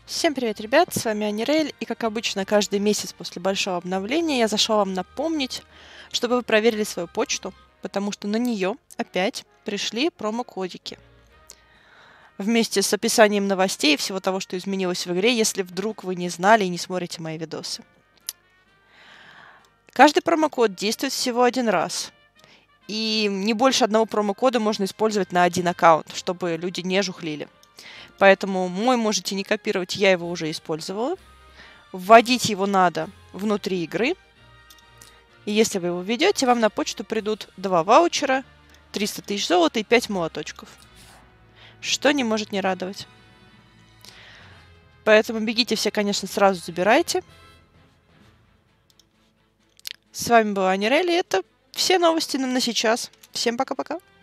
Всем привет, ребят, с вами Анирель, и как обычно, каждый месяц после большого обновления я зашла вам напомнить, чтобы вы проверили свою почту, потому что на нее опять пришли промокодики. Вместе с описанием новостей и всего того, что изменилось в игре, если вдруг вы не знали и не смотрите мои видосы. Каждый промокод действует всего один раз, и не больше одного промокода можно использовать на один аккаунт, чтобы люди не жухлили. Поэтому мой можете не копировать, я его уже использовала. Вводить его надо внутри игры. И если вы его введете, вам на почту придут 2 ваучера, 300 тысяч золота и 5 молоточков. Что не может не радовать. Поэтому бегите все, конечно, сразу забирайте. С вами была Анирель, и это все новости на сейчас. Всем пока-пока.